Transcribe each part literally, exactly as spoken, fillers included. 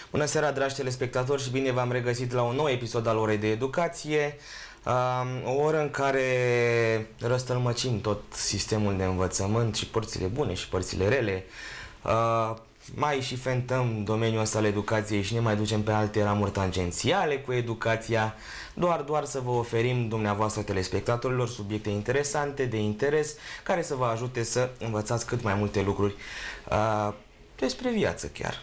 Bună seara, dragi telespectatori, și bine v-am regăsit la un nou episod al Orei de Educație, o oră în care răstălmăcim tot sistemul de învățământ și părțile bune și părțile rele. Mai și fentăm domeniul ăsta al educației și ne mai ducem pe alte ramuri tangențiale cu educația, doar, doar să vă oferim dumneavoastră telespectatorilor subiecte interesante, de interes, care să vă ajute să învățați cât mai multe lucruri uh, despre viață chiar.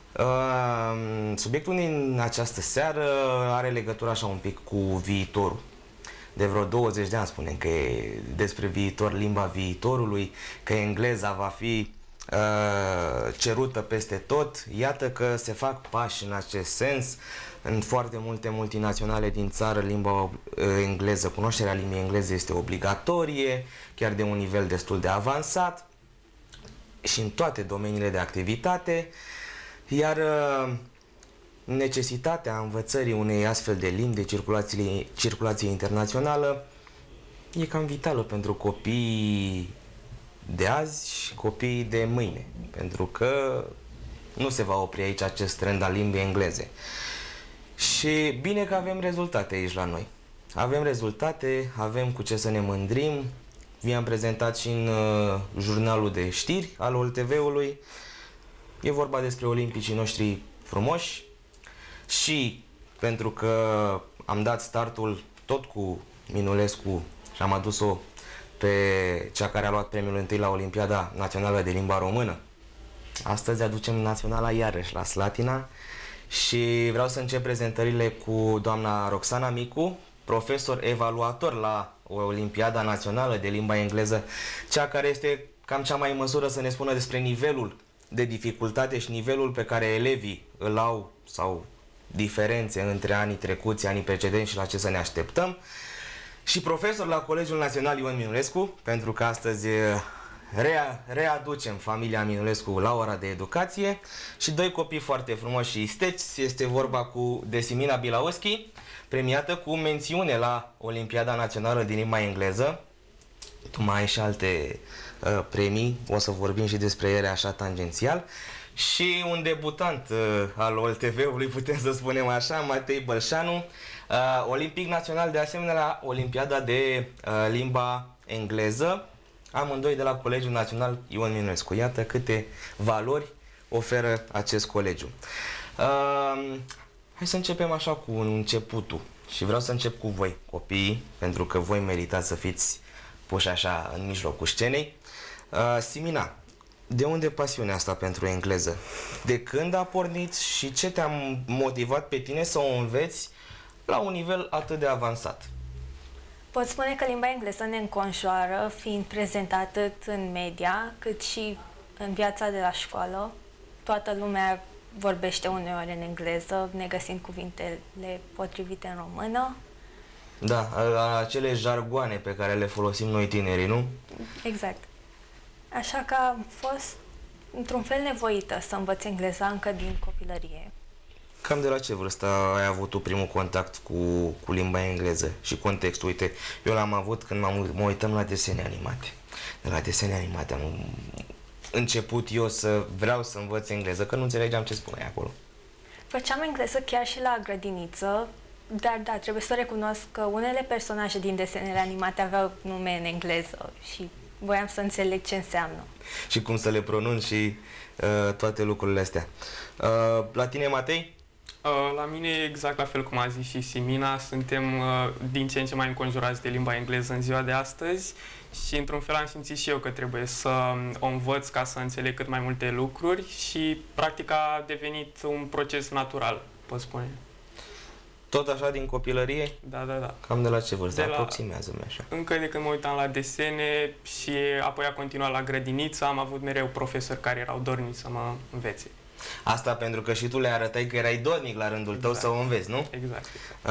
Uh, subiectul din această seară are legătură așa un pic cu viitorul. De vreo douăzeci de ani spunem că e despre viitor, limba viitorului, că engleza va fi uh, cerută peste tot. Iată că se fac pași în acest sens. În foarte multe multinaționale din țară, limba uh, engleză, cunoașterea limbii engleze este obligatorie, chiar de un nivel destul de avansat și în toate domeniile de activitate. Iar uh, necesitatea învățării unei astfel de limbi de circulație, circulație internațională e cam vitală pentru copiii de azi și copiii de mâine, pentru că nu se va opri aici acest trend al limbii engleze. Și bine că avem rezultate aici la noi. Avem rezultate, avem cu ce să ne mândrim. Vi-am prezentat și în uh, jurnalul de știri al O L T V-ului. E vorba despre olimpicii noștri frumoși și pentru că am dat startul tot cu Minulescu și am adus-o pe cea care a luat premiul întâi la Olimpiada Națională de Limba Română. Astăzi aducem naționala iarăși la Slatina și vreau să încep prezentările cu doamna Roxana Micu, profesor evaluator la Olimpiada Națională de Limba Engleză, cea care este cam cea mai în măsură să ne spună despre nivelul de dificultate și nivelul pe care elevii îl au sau diferențe între anii trecuți, anii precedenți și la ce să ne așteptăm. Și profesor la Colegiul Național Ion Minulescu, pentru că astăzi rea, readucem familia Minulescu la ora de educație, și doi copii foarte frumoși și isteți. Este vorba cu Desimina Bilauschi, premiată cu mențiune la Olimpiada Națională din Limba Engleză. Tu mai ai și alte uh, premii, o să vorbim și despre ele așa tangențial. Și un debutant uh, al O L T V-ului, putem să spunem așa, Matei Bălșanu, uh, olimpic național de asemenea la Olimpiada de uh, Limba Engleză, amândoi de la Colegiul Național Ion Minulescu. Iată câte valori oferă acest colegiu. Uh, hai să începem așa cu începutul și vreau să încep cu voi, copiii, pentru că voi meritați să fiți puși așa în mijlocul scenei. Uh, Simina, de unde pasiunea asta pentru engleză? De când a pornit și ce te-a motivat pe tine să o înveți la un nivel atât de avansat? Pot spune că limba engleză ne înconjoară, fiind prezentată atât în media, cât și în viața de la școală. Toată lumea vorbește uneori în engleză, ne găsim cuvintele potrivite în română. Da, acele jargoane pe care le folosim noi tinerii, nu? Exact. Așa că am fost într-un fel nevoită să învăț engleza încă din copilărie. Cam de la ce vârstă ai avut tu primul contact cu, cu limba engleză și contextul? Uite, eu l-am avut când mă uitam la desene animate. De la desene animate am început eu să vreau să învăț engleză, că nu înțelegeam ce spuneai acolo. Făceam engleză chiar și la grădiniță, dar da, trebuie să recunosc că unele personaje din desenele animate aveau nume în engleză și voiam să înțeleg ce înseamnă. Și cum să le pronunț și uh, toate lucrurile astea. Uh, la tine, Matei? Uh, la mine exact la fel cum a zis și Simina, suntem uh, din ce în ce mai înconjurați de limba engleză în ziua de astăzi și într-un fel am simțit și eu că trebuie să o învăț ca să înțeleg cât mai multe lucruri și practic a devenit un proces natural, pot spune. Tot așa din copilărie? Da, da, da. Cam de la ce vârstă? De la... Aproximează-mi așa. Încă de când mă uitam la desene și apoi a continuat la grădiniță, am avut mereu profesori care erau dornici să mă învețe. Asta pentru că și tu le arătai că erai dornic la rândul tău, exact, să o înveți, nu? Exact.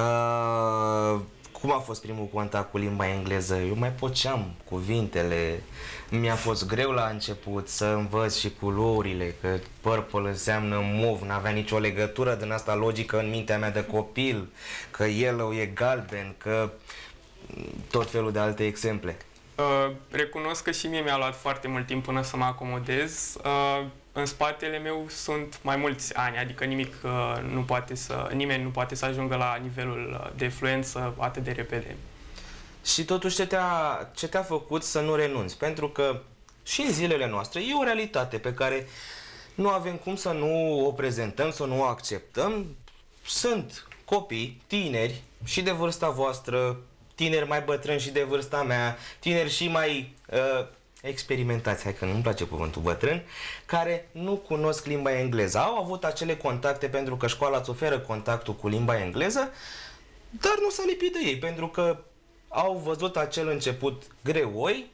Uh, cum a fost primul contact cu limba engleză? Eu mai poceam cuvintele, mi-a fost greu la început să învăț și culorile, că purple înseamnă mov, n-avea nicio legătură din asta logică în mintea mea de copil, că yellow e galben, că tot felul de alte exemple. Uh, recunosc că și mie mi-a luat foarte mult timp până să mă acomodez. Uh, în spatele meu sunt mai mulți ani, adică nimic uh, nu poate să, nimeni nu poate să ajungă la nivelul de fluență atât de repede. Și totuși ce te-a, ce te-a făcut să nu renunți? Pentru că și în zilele noastre e o realitate pe care nu avem cum să nu o prezentăm, să nu o acceptăm. Sunt copii, tineri și de vârsta voastră, tineri mai bătrâni și de vârsta mea, tineri și mai uh, experimentați, hai că nu-mi place cuvântul bătrân, care nu cunosc limba engleză. Au avut acele contacte pentru că școala îți oferă contactul cu limba engleză, dar nu s-a lipit de ei, pentru că au văzut acel început greoi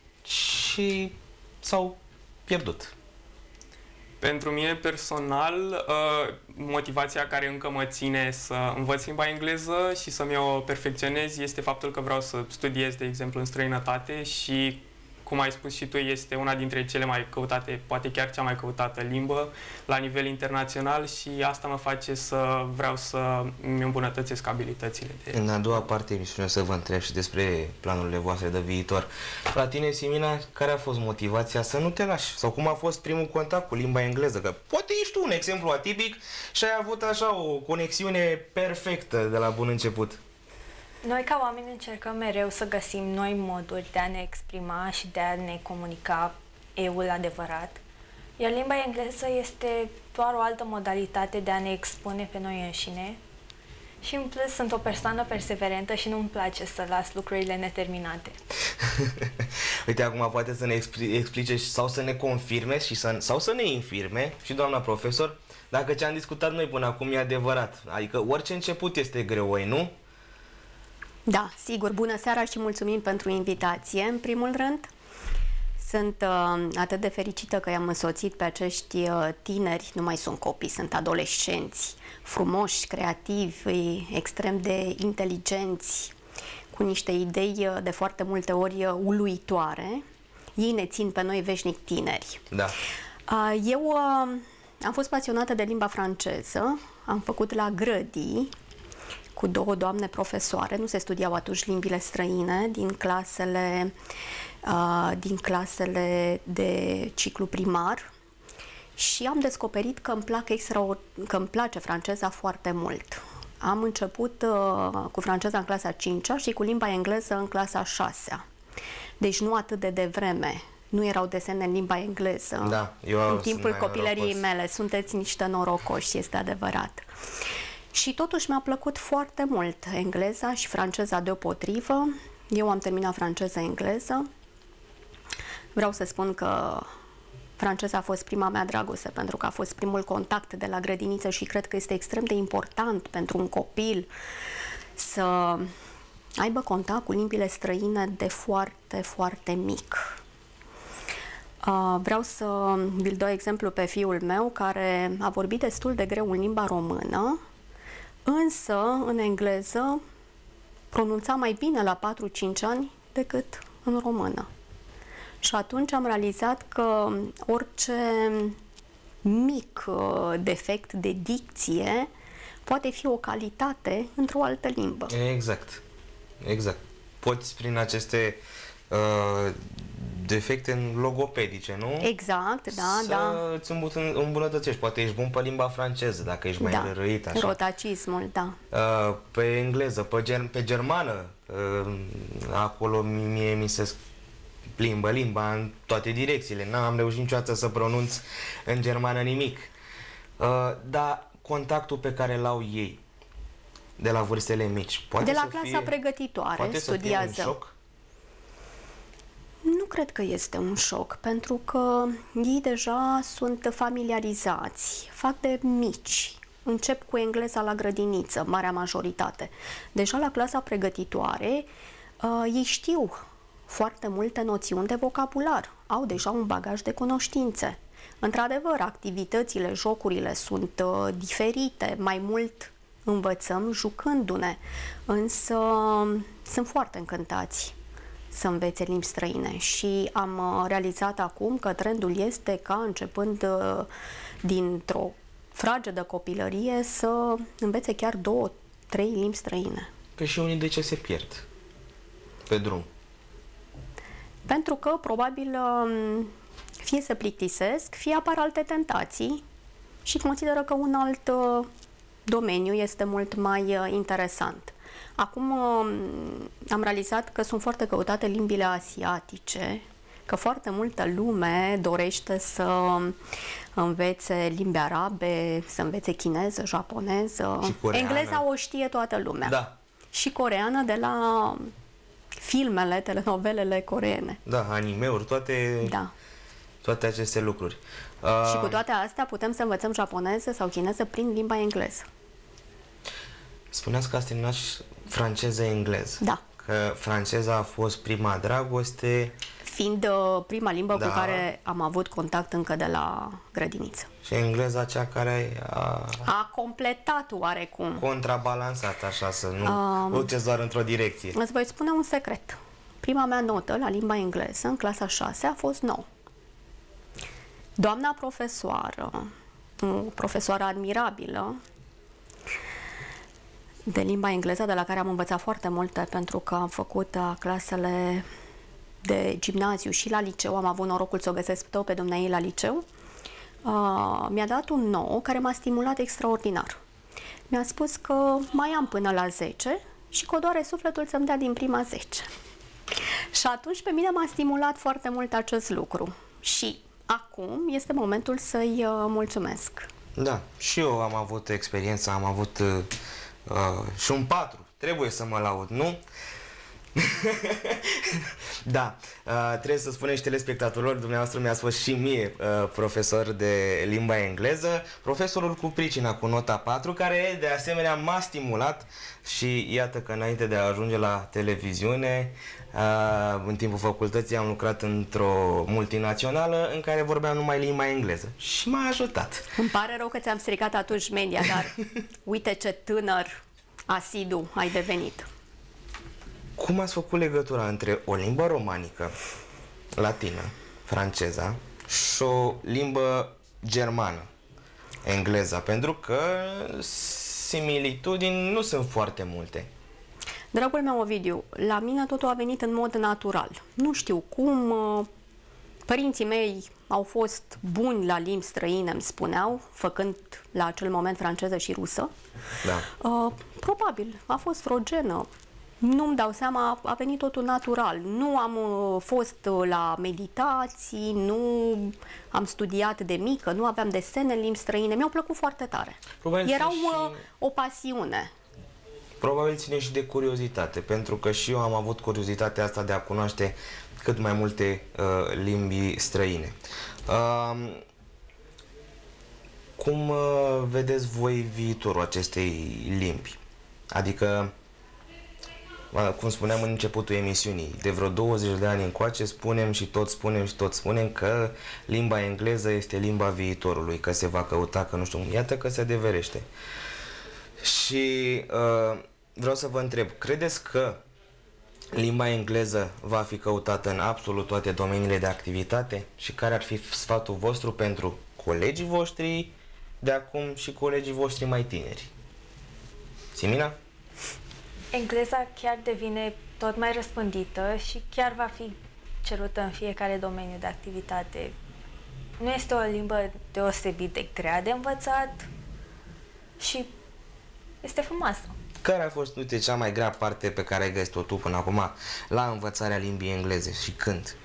și s-au pierdut. Pentru mine personal, motivația care încă mă ține să învăț limba engleză și să-mi o perfecționez este faptul că vreau să studiez, de exemplu, în străinătate și, cum ai spus și tu, este una dintre cele mai căutate, poate chiar cea mai căutată limbă la nivel internațional și asta mă face să vreau să îmi îmbunătățesc abilitățile. De... În a doua parte emisiune să vă întreb și despre planurile voastre de viitor. La tine, Simina, care a fost motivația să nu te lași? Sau cum a fost primul contact cu limba engleză? Că poate ești tu un exemplu atipic și ai avut așa o conexiune perfectă de la bun început. Noi, ca oameni, încercăm mereu să găsim noi moduri de a ne exprima și de a ne comunica eu-ul adevărat. Iar limba engleză este doar o altă modalitate de a ne expune pe noi înșine. Și, în plus, sunt o persoană perseverentă și nu-mi place să las lucrurile neterminate. Uite, acum poate să ne explice sau să ne confirme și să, sau să ne infirme și doamna profesor dacă ce am discutat noi până acum e adevărat. Adică orice început este greoi, nu? Da, sigur. Bună seara și mulțumim pentru invitație, în primul rând. Sunt uh, atât de fericită că i-am însoțit pe acești uh, tineri, nu mai sunt copii, sunt adolescenți, frumoși, creativi, extrem de inteligenți, cu niște idei uh, de foarte multe ori uh, uluitoare. Ei ne țin pe noi veșnic tineri. Da. Uh, eu uh, am fost pasionată de limba franceză, am făcut la grădii, cu două doamne profesoare, nu se studiau atunci limbile străine, din clasele, uh, din clasele de ciclu primar și am descoperit că îmi, plac extra, că îmi place franceza foarte mult. Am început uh, cu franceza în clasa a cincea și cu limba engleză în clasa a șasea. Deci nu atât de devreme. Nu erau desene în limba engleză. Da, eu în timpul copilăriei mele. Sunteți niște norocoși, este adevărat. Și totuși mi-a plăcut foarte mult engleza și franceza deopotrivă. Eu am terminat franceză-engleză. Vreau să spun că franceza a fost prima mea dragoste, pentru că a fost primul contact de la grădiniță și cred că este extrem de important pentru un copil să aibă contact cu limbile străine de foarte, foarte mic. Vreau să vi-l dau exemplu pe fiul meu, care a vorbit destul de greu în limba română, însă, în engleză, pronunța mai bine la patru-cinci ani decât în română. Și atunci am realizat că orice mic defect de dicție poate fi o calitate într-o altă limbă. Exact. Exact. Poți, prin aceste uh, defecte logopedice, nu? Exact, da, să da. Să îți îmbunătățești. Poate ești bun pe limba franceză, dacă ești mai da. răit, așa. Rotacismul, da. Uh, pe engleză, pe, ger pe germană, uh, acolo mie mi se plimbă limba în toate direcțiile. N-am reușit niciodată să pronunț în germană nimic. Uh, dar contactul pe care l-au ei de la vârstele mici, poate de la să clasa fie, pregătitoare, poate studiază. Să fie un șoc? Nu cred că este un șoc, pentru că ei deja sunt familiarizați, fac de mici, încep cu engleza la grădiniță, marea majoritate. Deja la clasa pregătitoare, uh, ei știu foarte multe noțiuni de vocabular, au deja un bagaj de cunoștințe. Într-adevăr, activitățile, jocurile sunt uh, diferite, mai mult învățăm jucându-ne, însă sunt foarte încântați să învețe limbi străine și am realizat acum că trendul este ca, începând dintr-o fragedă copilărie, să învețe chiar două, trei limbi străine. Că și unii de ce se pierd pe drum? Pentru că, probabil, fie se plictisesc, fie apar alte tentații și consideră că un alt domeniu este mult mai interesant. Acum am realizat că sunt foarte căutate limbile asiatice, că foarte multă lume dorește să învețe limbi arabe, să învețe chineză, japoneză. Engleza o știe toată lumea. Da. Și coreeană de la filmele, telenovelele coreene. Da, anime-uri, toate, da. toate aceste lucruri. Uh... Și cu toate astea putem să învățăm japoneză sau chineză prin limba engleză. Spuneați că ați terminat și franceză-engleză. Da. Că franceza a fost prima dragoste. Fiind uh, prima limbă da. cu care am avut contact încă de la grădiniță. Și engleza cea care a... A completat oarecum. Contrabalansat, așa, să nu uh, duceți doar într-o direcție. Îți voi spune un secret. Prima mea notă la limba engleză, în clasa a șasea, a fost nouă. Doamna profesoară, o profesoară admirabilă, de limba engleză, de la care am învățat foarte multe, pentru că am făcut uh, clasele de gimnaziu și la liceu, am avut norocul să o găsesc tot pe dumneai la liceu, uh, mi-a dat un nou care m-a stimulat extraordinar. Mi-a spus că mai am până la zece și că o doare sufletul să-mi dea din prima zece. Și atunci pe mine m-a stimulat foarte mult acest lucru. Și acum este momentul să-i uh, mulțumesc. Da, și eu am avut experiența, am avut uh, uh, și un patru. Trebuie să mă laud, nu? Da, uh, trebuie să spunem și telespectatorilor, dumneavoastră mi-ați fost și mie uh, profesor de limba engleză, profesorul cu pricina, cu nota patru, care de asemenea m-a stimulat și iată că înainte de a ajunge la televiziune, uh, în timpul facultății am lucrat într-o multinațională în care vorbeam numai limba engleză și m-a ajutat. Îmi pare rău că ți-am stricat atunci media, dar uite ce tânăr asidu ai devenit. Cum ați făcut legătura între o limbă romanică, latină, franceza, și o limbă germană, engleza? Pentru că similitudini nu sunt foarte multe. Dragul meu Ovidiu, la mine totul a venit în mod natural. Nu știu cum, părinții mei au fost buni la limbi străine, îmi spuneau, făcând la acel moment franceză și rusă. Da. Uh, probabil, a fost vreo genă. Nu-mi dau seama, a venit totul natural. Nu am uh, fost uh, la meditații, nu am studiat de mică, nu aveam desene în limbi străine. Mi-au plăcut foarte tare. Probabil Erau și... uh, o pasiune. Probabil ține și de curiozitate, pentru că și eu am avut curiozitatea asta de a cunoaște cât mai multe uh, limbi străine. Uh, cum uh, vedeți voi viitorul acestei limbi? Adică, cum spuneam în începutul emisiunii, de vreo douăzeci de ani încoace spunem și tot spunem și tot spunem că limba engleză este limba viitorului, că se va căuta, că nu știu, iată că se adeverește. Și uh, vreau să vă întreb, credeți că limba engleză va fi căutată în absolut toate domeniile de activitate? Și care ar fi sfatul vostru pentru colegii voștri de acum și colegii voștri mai tineri? Simina? Engleza chiar devine tot mai răspândită și chiar va fi cerută în fiecare domeniu de activitate. Nu este o limbă deosebit de grea de învățat și este frumoasă. Care a fost, uite, cea mai grea parte pe care ai găsit-o tu până acum la învățarea limbii engleze și când?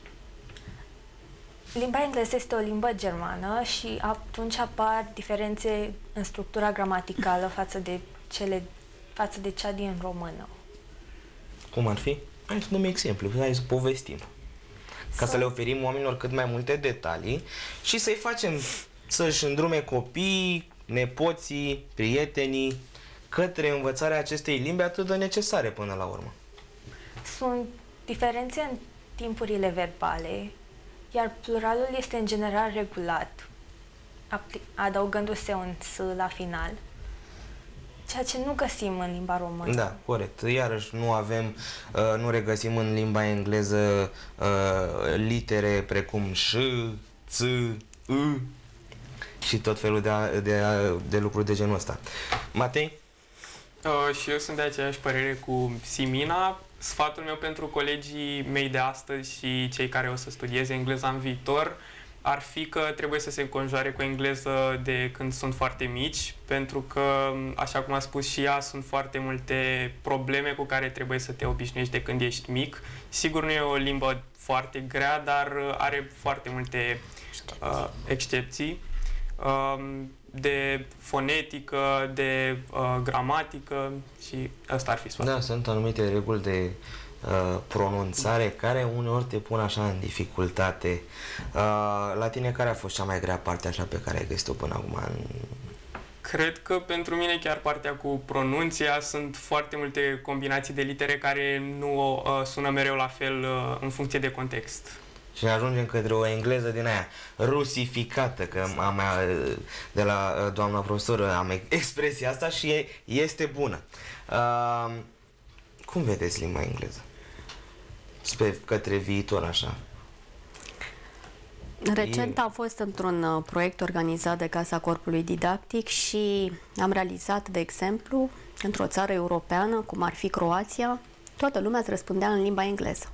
Limba engleză este o limbă germană și atunci apar diferențe în structura gramaticală față de cele față de cea din română. Cum ar fi? Hai să dăm exemplu, hai să povestim. Ca să... să le oferim oamenilor cât mai multe detalii și să-i facem să-și îndrume copiii, nepoții, prietenii către învățarea acestei limbi atât de necesare până la urmă. Sunt diferențe în timpurile verbale, iar pluralul este în general regulat, adăugându-se un s la final. Ceea ce nu găsim în limba română. Da, corect. Iarăși nu avem, uh, nu regăsim în limba engleză uh, litere precum ș, ț, î și tot felul de, de, de lucruri de genul ăsta. Matei? Uh, și eu sunt de aceeași părere cu Simina. Sfatul meu pentru colegii mei de astăzi și cei care o să studieze engleza în viitor ar fi că trebuie să se înconjoare cu engleză de când sunt foarte mici, pentru că, așa cum a spus și ea, sunt foarte multe probleme cu care trebuie să te obișnuiești de când ești mic. Sigur, nu e o limbă foarte grea, dar are foarte multe uh, excepții. Uh, de fonetică, de uh, gramatică și asta ar fi sfatul. Da, sunt anumite reguli de uh, pronunțare care uneori te pun așa în dificultate. Uh, la tine care a fost cea mai grea parte așa pe care ai găsit-o până acum? În... Cred că pentru mine chiar partea cu pronunția, sunt foarte multe combinații de litere care nu uh, sună mereu la fel uh, în funcție de context. Și ajungem către o engleză din aia rusificată, că am, de la doamna profesoră am expresia asta și e, este bună. Uh, cum vedeți limba engleză? Spre către viitor, așa. Recent am fost într-un proiect organizat de Casa Corpului Didactic și am realizat, de exemplu, într-o țară europeană, cum ar fi Croația, toată lumea îți răspundea în limba engleză.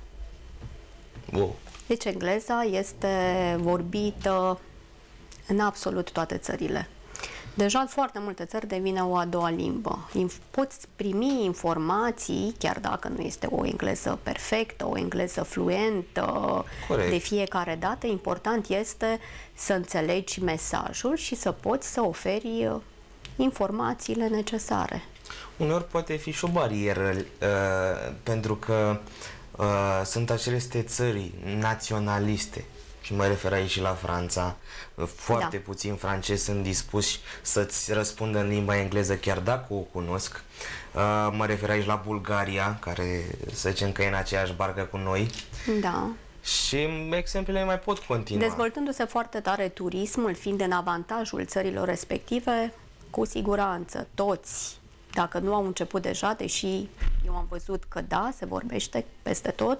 Wow. Deci engleza este vorbită în absolut toate țările. Deja în foarte multe țări devine o a doua limbă. Poți primi informații, chiar dacă nu este o engleză perfectă, o engleză fluentă. Corect. De fiecare dată. Important este să înțelegi mesajul și să poți să oferi informațiile necesare. Uneori poate fi și o barieră, uh, pentru că Uh, sunt aceste țări naționaliste și mă refer aici și la Franța. Foarte da. puțini francezi sunt dispuși să-ți răspundă în limba engleză chiar dacă o cunosc. Uh, mă refer aici la Bulgaria, care să zicem că e în aceeași barcă cu noi. Da. Și exemplele mai pot continua. Dezvoltându-se foarte tare turismul, fiind în avantajul țărilor respective, cu siguranță toți, dacă nu au început deja, deși eu am văzut că da, se vorbește peste tot,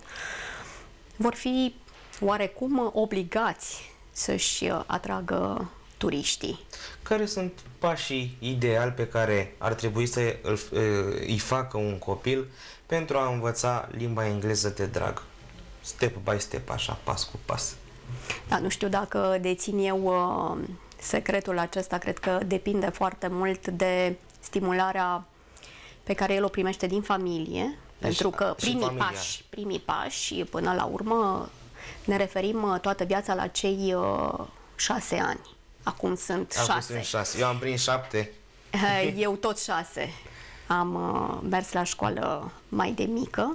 vor fi oarecum obligați să-și atragă turiștii. Care sunt pașii ideali pe care ar trebui să îi facă un copil pentru a învăța limba engleză de drag? Step by step, așa, pas cu pas. Da, nu știu dacă dețin eu uh, secretul acesta, cred că depinde foarte mult de stimularea pe care el o primește din familie, deci, pentru că primii pași, primii pași, până la urmă, ne referim toată viața la cei uh, șase ani. Acum sunt Acum șase. Sunt șase. Eu am prins șapte. Eu tot șase. Am uh, mers la școală mai de mică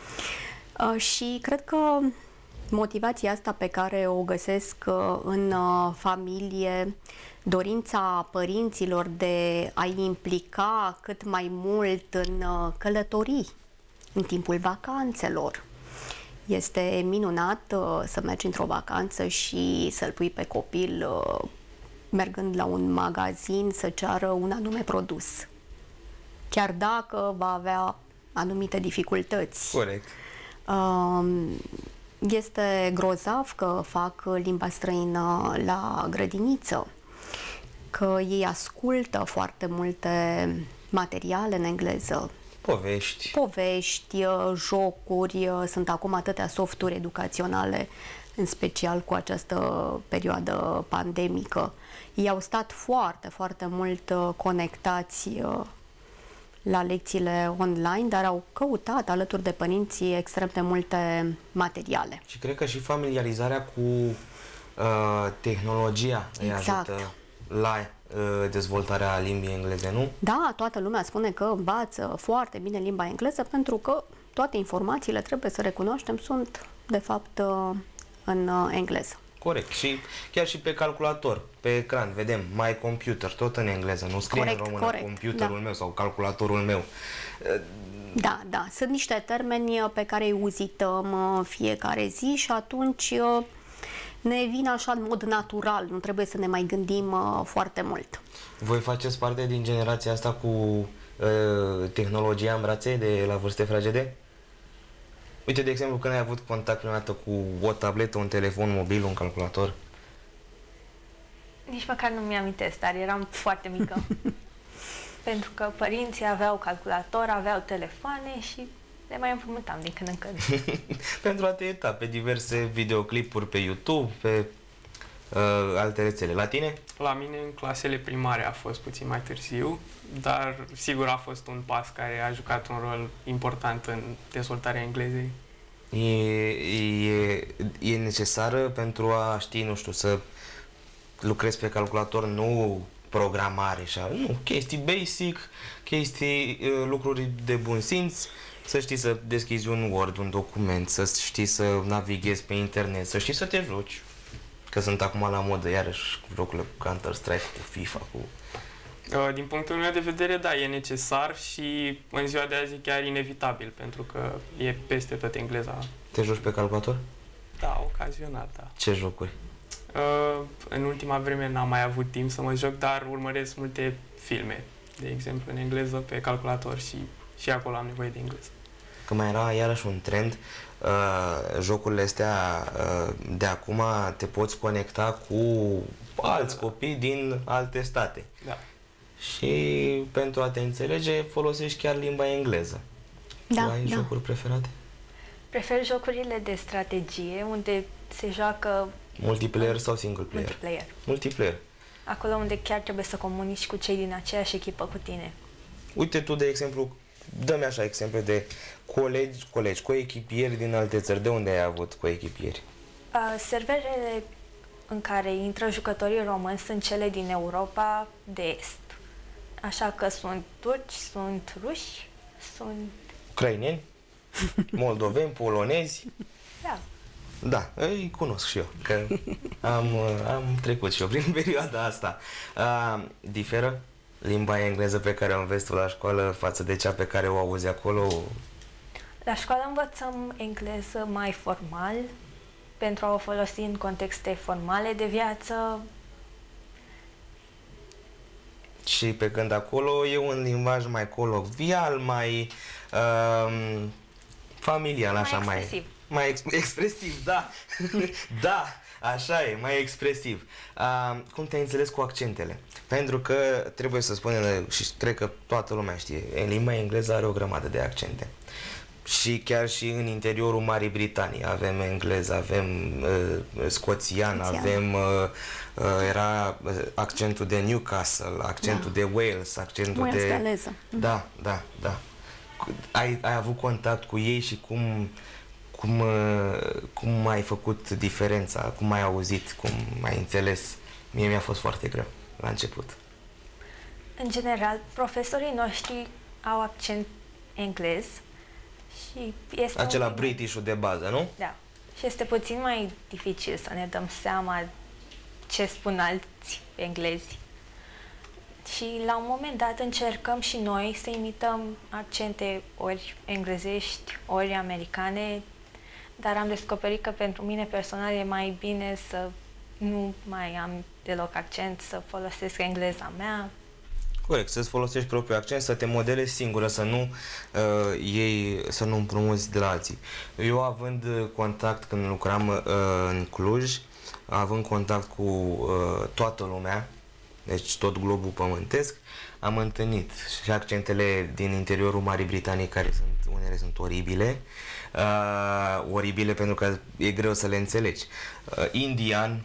uh, și cred că motivația asta pe care o găsesc uh, în uh, familie, dorința părinților de a-i implica cât mai mult în uh, călătorii, în timpul vacanțelor. Este minunat uh, să mergi într-o vacanță și să-l pui pe copil uh, mergând la un magazin să ceară un anume produs. Chiar dacă va avea anumite dificultăți. Corect. Uh, este grozav că fac limba străină la grădiniță, că ei ascultă foarte multe materiale în engleză. Povești. Povești, jocuri, sunt acum atâtea softuri educaționale, în special cu această perioadă pandemică. Ei au stat foarte, foarte mult conectați la lecțiile online, dar au căutat alături de părinții extrem de multe materiale. Și cred că și familiarizarea cu uh, tehnologia exact. îi ajută la uh, dezvoltarea limbii engleze, nu? Da, toată lumea spune că învață foarte bine limba engleză pentru că toate informațiile, trebuie să recunoaștem, sunt de fapt în engleză. Corect. Și chiar și pe calculator, pe ecran, vedem My Computer, tot în engleză, nu scrie corect, în română corect, computerul da. meu sau calculatorul meu. Da, da. Sunt niște termeni pe care îi uzităm fiecare zi și atunci ne vin așa în mod natural, nu trebuie să ne mai gândim foarte mult. Voi faceți parte din generația asta cu uh, tehnologia în brațe de la vârste fragede? Uite, de exemplu, când ai avut contact prima dată cu o tabletă, un telefon mobil, un calculator? Nici măcar nu mi-amintesc, dar eram foarte mică. Pentru că părinții aveau calculator, aveau telefoane și le mai împrumutam din când în când. Pentru a te uita pe diverse videoclipuri pe YouTube, pe uh, alte rețele. La tine? La mine, în clasele primare, a fost puțin mai târziu, dar sigur a fost un pas care a jucat un rol important în dezvoltarea englezei. E, e, e necesară pentru a ști, nu știu, să lucrezi pe calculator, nu programare și nu, chestii basic, chestii, lucruri de bun simț, să știi să deschizi un Word, un document, să știi să navighezi pe internet, să știi să te joci. Că sunt acum la modă, iarăși, jocurile cu Counter-Strike, cu FIFA, cu... Din punctul meu de vedere, da, e necesar și în ziua de azi e chiar inevitabil, pentru că e peste tot engleza. Te joci pe calculator? Da, ocazional, da. Ce jocuri? Uh, în ultima vreme n-am mai avut timp să mă joc, dar urmăresc multe filme, de exemplu, în engleză, pe calculator și, și acolo am nevoie de engleză. Că mai era iarăși un trend, uh, jocurile astea uh, de acum te poți conecta cu alți copii din alte state. Da. Și pentru a te înțelege folosești chiar limba engleză. Da, Tu ai da. jocuri preferate? Prefer jocurile de strategie, unde se joacă Multiplayer sau single player? multiplayer. Multiplayer. Acolo unde chiar trebuie să comunici cu cei din aceeași echipă cu tine. Uite tu, de exemplu, dă-mi așa exemple de colegi, colegi, coechipieri din alte țări. De unde ai avut coechipieri? Uh, serverele în care intră jucătorii români sunt cele din Europa de Est. Așa că sunt turci, sunt ruși, sunt... Ucraineni? Moldoveni? Polonezi? Da. Da, îi cunosc și eu, că am, am trecut și eu prin perioada asta. Uh, diferă limba engleză pe care o înveți tu la școală față de cea pe care o auzi acolo? La școală învățăm engleză mai formal, pentru a o folosi în contexte formale de viață. Și pe când acolo e un limbaj mai colocvial, mai uh, familial, Mai așa, mai... expresiv. Mai ex expresiv, da. Da, așa e, mai expresiv. Uh, cum te-ai înțeles cu accentele? Pentru că trebuie să spunem, și cred că toată lumea știe, în limba engleză are o grămadă de accente. Și chiar și în interiorul Marii Britanii avem englez, avem uh, scoțian, Scoțian. avem uh, uh, era uh, accentul de Newcastle, accentul Da. de Wales, accentul Wales de... galeză. Da, da, da. Ai, ai avut contact cu ei și cum, cum, uh, cum ai făcut diferența, cum ai auzit, cum ai înțeles? Mie mi-a fost foarte greu la început. În general, profesorii noștri au accent englez și este Acela un pic mai- British-ul de bază, nu? Da. Și este puțin mai dificil să ne dăm seama ce spun alți englezi. Și la un moment dat încercăm și noi să imităm accente ori englezești, ori americane, dar am descoperit că pentru mine personal e mai bine să nu mai am deloc accent, să folosesc engleza mea. Corect, să-ți folosești propriul accent, să te modelezi singură, să nu uh, iei, să nu împrumuți de la alții. Eu având contact când lucram uh, în Cluj, având contact cu uh, toată lumea, deci tot globul pământesc, am întâlnit și accentele din interiorul Marii Britanii, care sunt, unele sunt oribile, uh, oribile pentru că e greu să le înțelegi. Uh, indian,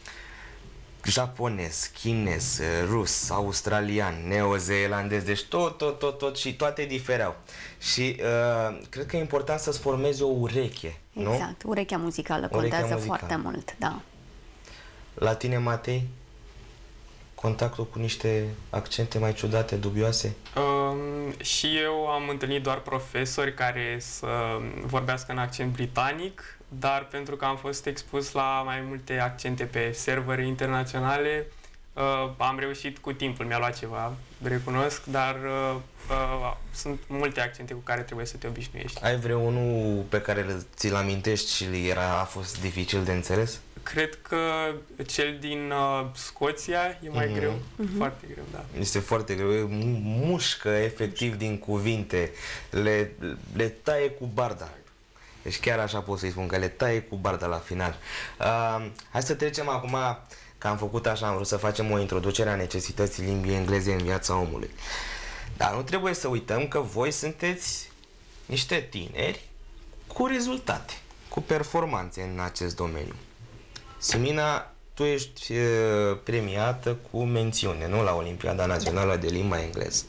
japonez, chinez, rus, australian, neozeelandez, deci tot, tot, tot, tot și toate difereau. Și uh, cred că e important să-ți formezi o ureche, nu? Exact, urechea muzicală Urechea contează muzicală. foarte mult, da. La tine, Matei, contactul cu niște accente mai ciudate, dubioase? Um, și eu am întâlnit doar profesori care să vorbească în accent britanic, dar pentru că am fost expus la mai multe accente pe servere internaționale, uh, am reușit cu timpul, mi-a luat ceva, recunosc, dar uh, uh, sunt multe accente cu care trebuie să te obișnuiești. Ai vreunul pe care ți-l amintești și era, a fost dificil de înțeles? Cred că cel din uh, Scoția e mai Mhm. greu, foarte greu, da. Este foarte greu, e mu- mușcă efectiv din cuvinte, le, le taie cu barda. Deci chiar așa pot să-i spun, că le taie cu barda la final. Uh, hai să trecem acum, că am făcut așa, am vrut să facem o introducere a necesității limbii engleze în viața omului. Dar nu trebuie să uităm că voi sunteți niște tineri cu rezultate, cu performanțe în acest domeniu. Simina, tu ești uh, premiată cu mențiune, nu? La Olimpiada Națională de Limba Engleză.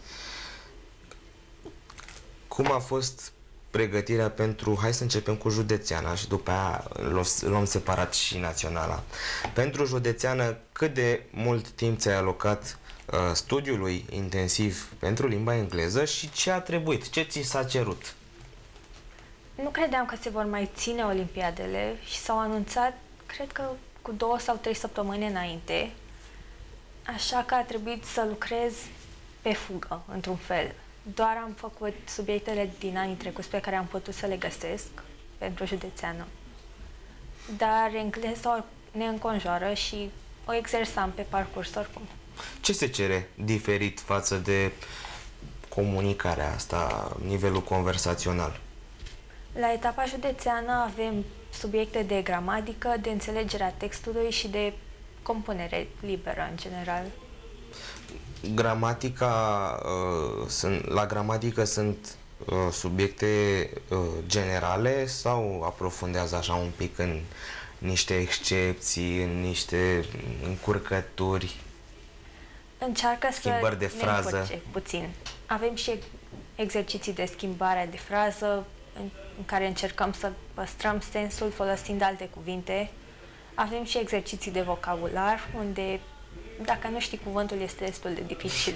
Cum a fost pregătirea pentru, hai să începem cu județeana și după aia luăm separat și naționala. Pentru județeană, cât de mult timp ți-ai alocat uh, studiului intensiv pentru limba engleză și ce a trebuit, ce ți s-a cerut? Nu credeam că se vor mai ține olimpiadele și s-au anunțat, cred că cu două sau trei săptămâni înainte, așa că a trebuit să lucrez pe fugă, într-un fel. Doar am făcut subiectele din anii trecuți pe care am putut să le găsesc pentru județeană. Dar engleza ne înconjoară și o exersam pe parcurs oricum. Ce se cere diferit față de comunicarea asta, nivelul conversațional? La etapa județeană avem subiecte de gramatică, de înțelegerea textului și de compunere liberă în general. Gramatica, uh, sunt, la gramatică sunt uh, subiecte uh, generale sau aprofundează așa un pic în niște excepții, în niște încurcături? Încearcă schimbări să de frază. ne încurce puțin. Avem și exerciții de schimbare de frază în, în care încercăm să păstrăm sensul folosind alte cuvinte. Avem și exerciții de vocabular unde dacă nu știi cuvântul este destul de dificil.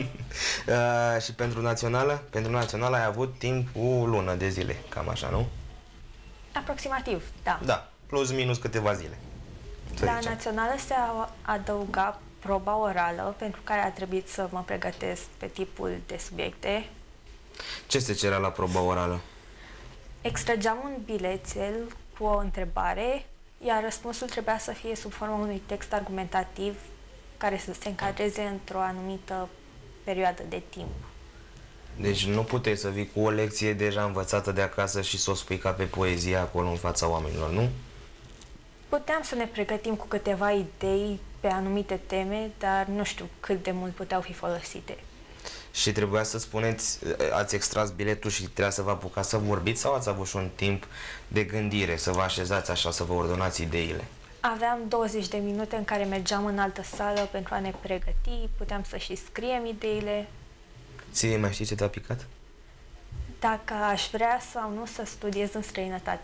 uh, și pentru națională? Pentru națională ai avut timp o lună de zile, cam așa, nu? Aproximativ, da. Da, plus minus câteva zile. La națională se adăuga proba orală, pentru care a trebuit să mă pregătesc pe tipul de subiecte. Ce se cerea la proba orală? Extrageam un bilețel cu o întrebare, iar răspunsul trebuia să fie sub forma unui text argumentativ care să se încadreze într-o anumită perioadă de timp. Deci nu puteai să vii cu o lecție deja învățată de acasă și să o spui ca pe poezie acolo în fața oamenilor, nu? Puteam să ne pregătim cu câteva idei pe anumite teme, dar nu știu cât de mult puteau fi folosite. Și trebuia să spuneți, ați extras biletul și trebuia să vă apucați să vorbiți sau ați avut și un timp de gândire, să vă așezați așa, să vă ordonați ideile? Aveam douăzeci de minute în care mergeam în altă sală pentru a ne pregăti, puteam să și scriem ideile. Ție mai știi ce te-a picat? Dacă aș vrea sau nu să studiez în străinătate.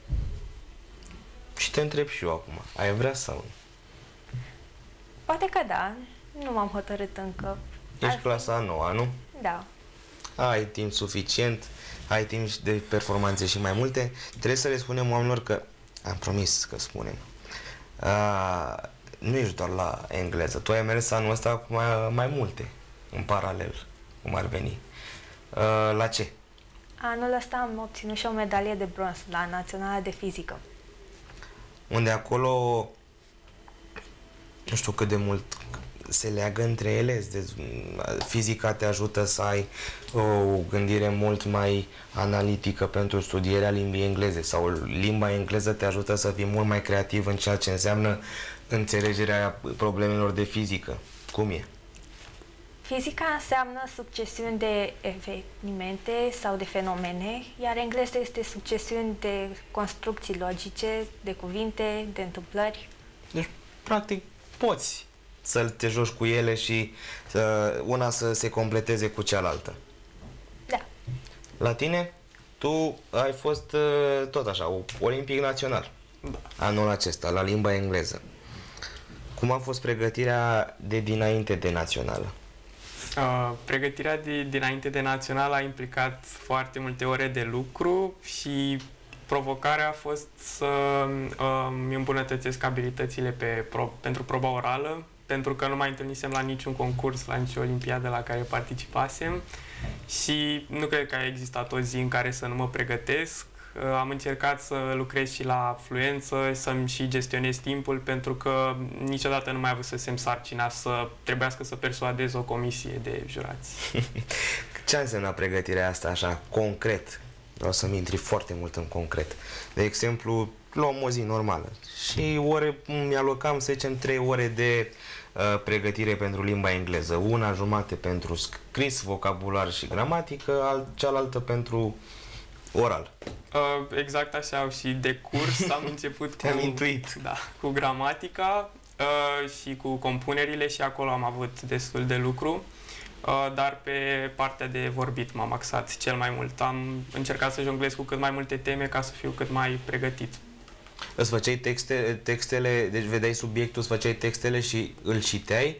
Și te întreb și eu acum, ai vrea sau nu? Poate că da, nu m-am hotărât încă. Ești clasa a noua, nu? Da. Ai timp suficient, ai timp de performanțe și mai multe. Trebuie să le spunem oamenilor că, am promis că spunem, a, nu ești doar la engleză. Tu ai mers anul ăsta cu mai, mai multe, în paralel, cum ar veni. A, la ce? Anul ăsta am obținut și o medalie de bronz la Naționala de Fizică. Unde acolo, nu știu cât de mult se leagă între ele, fizica te ajută să ai o gândire mult mai analitică pentru studierea limbii engleze sau limba engleză te ajută să fii mult mai creativ în ceea ce înseamnă înțelegerea problemelor de fizică. Cum e? Fizica înseamnă succesiuni de evenimente sau de fenomene, iar engleza este succesiuni de construcții logice, de cuvinte, de întâmplări. Deci, practic, poți să te joci cu ele și uh, una să se completeze cu cealaltă. Da. La tine, tu ai fost uh, tot așa, olimpic național. Da. Anul acesta, la limba engleză. Cum a fost pregătirea de dinainte de națională? Uh, pregătirea de, dinainte de național a implicat foarte multe ore de lucru și provocarea a fost să uh, îmi îmbunătățesc abilitățile pe pro, pentru proba orală, pentru că nu mai întâlnisem la niciun concurs, la nicio olimpiadă la care participasem și nu cred că a existat o zi în care să nu mă pregătesc. Uh, am încercat să lucrez și la fluență, să-mi și gestionez timpul, pentru că niciodată nu mai avusesem sarcina să trebuiască să persuadez o comisie de jurați. Ce înseamnă pregătirea asta așa, concret? Vreau să-mi intri foarte mult în concret. De exemplu, luăm o zi normală și ore, mi-alocam, să zicem, trei ore de uh, pregătire pentru limba engleză. Una jumate pentru scris, vocabular și gramatică, alt, cealaltă pentru Oral. Uh, exact așa, și de curs am început cu, Te-am intuit. Da, cu gramatica uh, și cu compunerile și acolo am avut destul de lucru, uh, dar pe partea de vorbit m-am axat cel mai mult. Am încercat să jonglez cu cât mai multe teme ca să fiu cât mai pregătit. Îți făceai texte, textele, deci vedeai subiectul, îți făceai textele și îl citeai?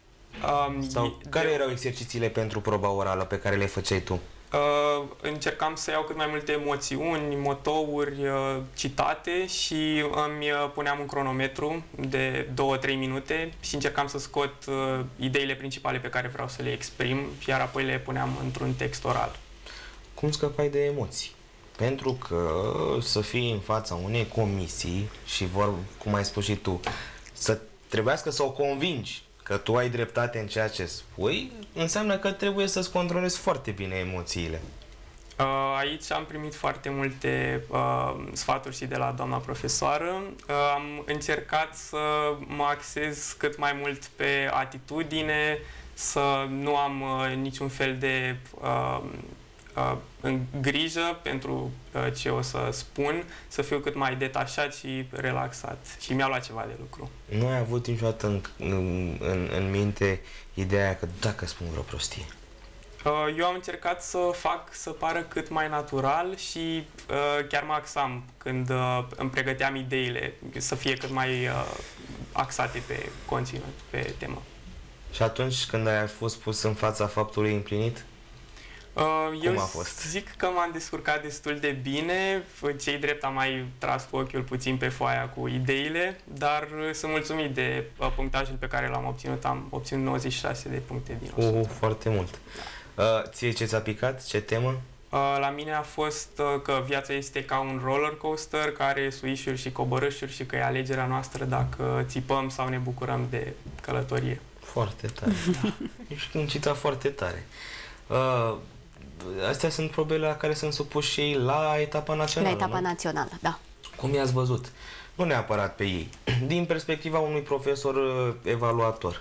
Um, Sau care erau exercițiile pentru proba orală pe care le făceai tu? Uh, încercam să iau cât mai multe emoțiuni, motouri uh, citate și îmi uh, puneam un cronometru de două-trei minute și încercam să scot uh, ideile principale pe care vreau să le exprim, iar apoi le puneam într-un text oral. Cum scăpai de emoții? Pentru că să fii în fața unei comisii și vor, cum ai spus și tu, să trebuiască să o convingi că tu ai dreptate în ceea ce spui, înseamnă că trebuie să-ți controlezi foarte bine emoțiile. Uh, aici am primit foarte multe uh, sfaturi și de la doamna profesoară. Uh, am încercat să mă axez cât mai mult pe atitudine, să nu am uh, niciun fel de uh, uh, în grijă pentru uh, ce o să spun, să fiu cât mai detașat și relaxat. Și mi-a luat ceva de lucru. Nu ai avut niciodată în, în, în, în minte ideea că dacă spun vreo prostie? Uh, eu am încercat să fac să pară cât mai natural și uh, chiar mă axam când uh, îmi pregăteam ideile, să fie cât mai uh, axate pe conținut, pe temă. Și atunci când ai fost pus în fața faptului împlinit? Uh, eu Cum a fost? zic că m-am descurcat destul de bine, cei drept am mai tras cu ochiul puțin pe foaia cu ideile, dar sunt mulțumit de uh, punctajul pe care l-am obținut, am obținut nouăzeci și șase de puncte din o sută. Uh, foarte mult. Uh, ție ce ți-a picat? Ce temă? Uh, la mine a fost uh, că viața este ca un roller coaster care are suișuri și coborâșuri și că e alegerea noastră dacă țipăm sau ne bucurăm de călătorie. Foarte tare. Ești un citat foarte tare. Uh, astea sunt probele la care sunt supuși și ei la etapa națională, La etapa nu? națională, da. Cum i-ați văzut? Nu neapărat pe ei, din perspectiva unui profesor uh, evaluator.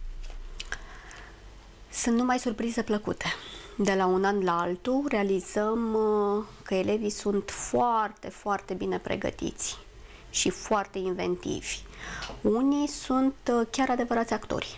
Sunt numai surprize plăcute. De la un an la altul realizăm uh, că elevii sunt foarte, foarte bine pregătiți și foarte inventivi. Unii sunt uh, chiar adevărați actori.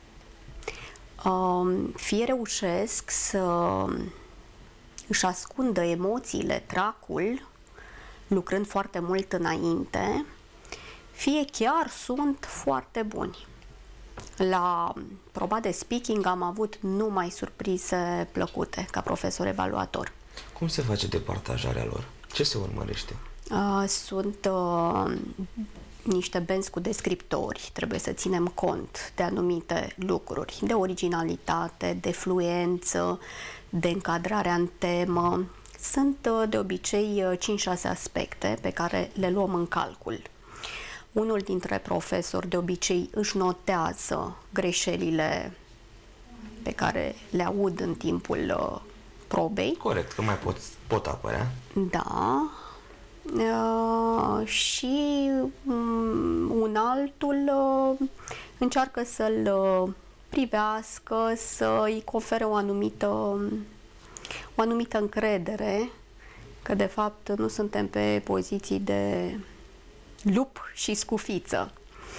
Uh, fie reușesc să își ascundă emoțiile, tracul, lucrând foarte mult înainte, fie chiar sunt foarte buni. La proba de speaking am avut numai surprize plăcute ca profesor evaluator. Cum se face departajarea lor? Ce se urmărește? Uh, sunt uh, niște benzi cu descriptori. Trebuie să ținem cont de anumite lucruri, de originalitate, de fluență, de încadrarea în temă. Sunt uh, de obicei cinci șase aspecte pe care le luăm în calcul. Unul dintre profesori de obicei își notează greșelile pe care le aud în timpul uh, probei. Corect, că mai pot, pot apărea. Da. Uh, și um, un altul uh, încearcă să-l uh, privească, să-i confere o anumită, o anumită încredere că de fapt nu suntem pe poziții de lup și scufiță.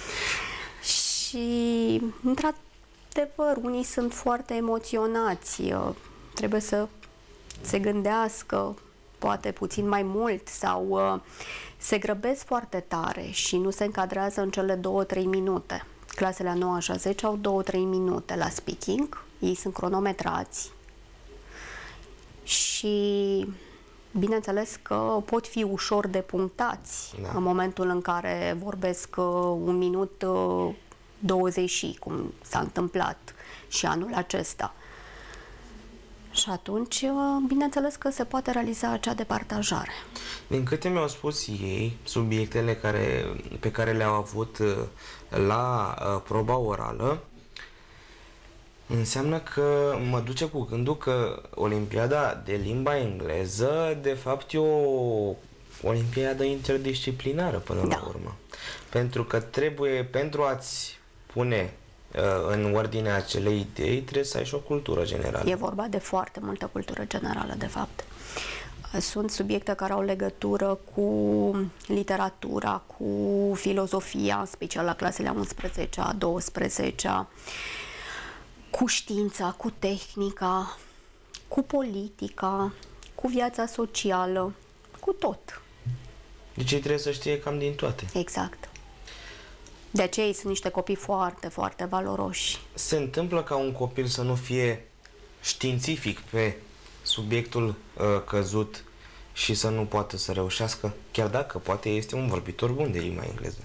Și într-adevăr, unii sunt foarte emoționați, trebuie să se gândească poate puțin mai mult sau uh, se grăbesc foarte tare și nu se încadrează în cele două-trei minute. Clasele a noua și a zece au două-trei minute la speaking, ei sunt cronometrați și bineînțeles că pot fi ușor depunctați, da, în momentul în care vorbesc uh, un minut uh, douăzeci și cum s-a întâmplat și anul acesta. Și atunci, bineînțeles că se poate realiza acea departajare. Din câte mi-au spus ei, subiectele care, pe care le-au avut la uh, proba orală, înseamnă că mă duce cu gândul că Olimpiada de limba engleză, de fapt, e o olimpiadă interdisciplinară până da. la urmă. Pentru că trebuie, pentru a-ți pune în ordinea acelei idei, trebuie să ai și o cultură generală. E vorba de foarte multă cultură generală, de fapt. Sunt subiecte care au legătură cu literatura, cu filozofia, în special la clasele a unsprezecea, a douăsprezecea, cu știința, cu tehnica, cu politica, cu viața socială, cu tot. Deci ei trebuie să știe cam din toate. Exact. De aceea ei sunt niște copii foarte, foarte valoroși. Se întâmplă ca un copil să nu fie științific pe subiectul uh, căzut și să nu poată să reușească, chiar dacă poate este un vorbitor bun de limba engleză?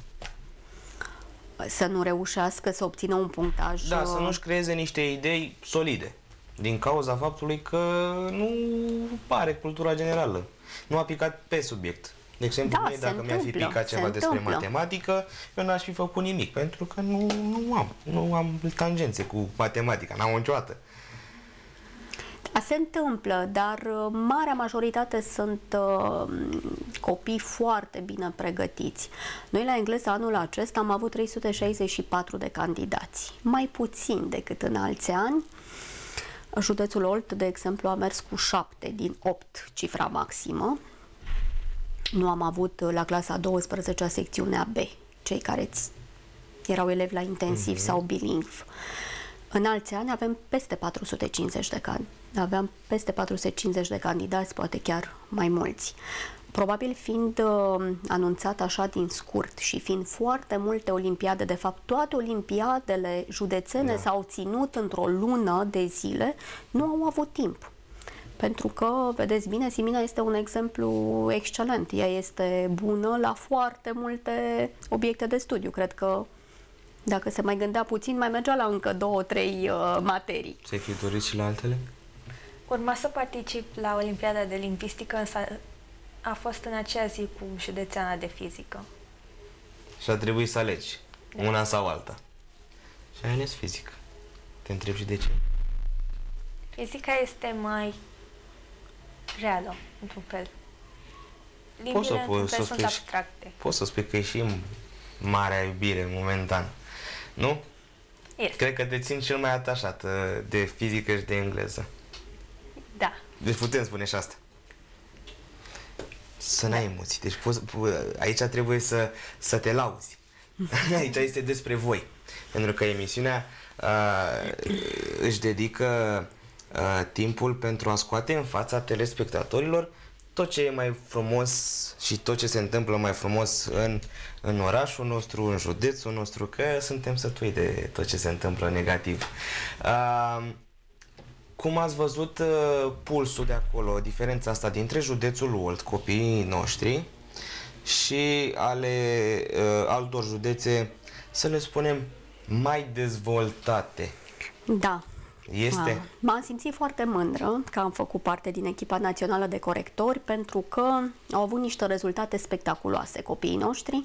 Să nu reușească să obțină un punctaj... Da, să nu-și creeze niște idei solide, din cauza faptului că nu are cultura generală, nu a picat pe subiect. De exemplu, da, mie, dacă mi-ar fi picat ceva despre întâmplă. matematică, eu n-aș fi făcut nimic, pentru că nu, nu am, nu am tangențe cu matematica, n-am niciodată. Da, se întâmplă, dar marea majoritate sunt uh, copii foarte bine pregătiți. Noi la engleză anul acesta am avut trei sute șaizeci și patru de candidați, mai puțin decât în alți ani. Județul Olt, de exemplu, a mers cu șapte din opt, cifra maximă. Nu am avut la clasa a douăsprezecea secțiunea B, cei care erau elevi la intensiv mm-hmm. sau bilingv. În alți ani avem peste patru sute cincizeci de can- aveam peste patru sute cincizeci de candidați, poate chiar mai mulți. Probabil fiind uh, anunțat așa din scurt și fiind foarte multe olimpiade, de fapt toate olimpiadele județene da. s-au ținut într-o lună de zile, nu au avut timp. Pentru că, vedeți bine, Simina este un exemplu excelent. Ea este bună la foarte multe obiecte de studiu. Cred că dacă se mai gândea puțin, mai mergea la încă două, trei uh, materii. Ți-ai fi dorit și la altele? Urma să particip la Olimpiada de Lingvistică, însă a fost în aceea zi cu județeana de fizică. Și a trebuit să alegi da. una sau alta. Și ai ales fizică. Te întreb și de ce? Fizica este mai reală, într-un fel. Poți să, Limbile, să sunt spui, abstracte. Poți să spui că e și marea iubire momentan, nu? Este. Cred că te țin cel mai atașat de fizică și de engleză. Da. Deci putem spune și asta. Să n-ai emoții. Deci poți, aici trebuie să, să te lauzi. Aici este despre voi. Pentru că emisiunea uh, își dedică uh, timpul pentru a scoate în fața telespectatorilor tot ce e mai frumos și tot ce se întâmplă mai frumos în, în orașul nostru, în județul nostru, că suntem sătui de tot ce se întâmplă negativ. Uh, cum ați văzut uh, pulsul de acolo, diferența asta dintre județul Olt, copiii noștri, și ale uh, altor județe, să le spunem, mai dezvoltate? Da. Este? M-am simțit foarte mândră că am făcut parte din echipa națională de corectori, pentru că au avut niște rezultate spectaculoase copiii noștri.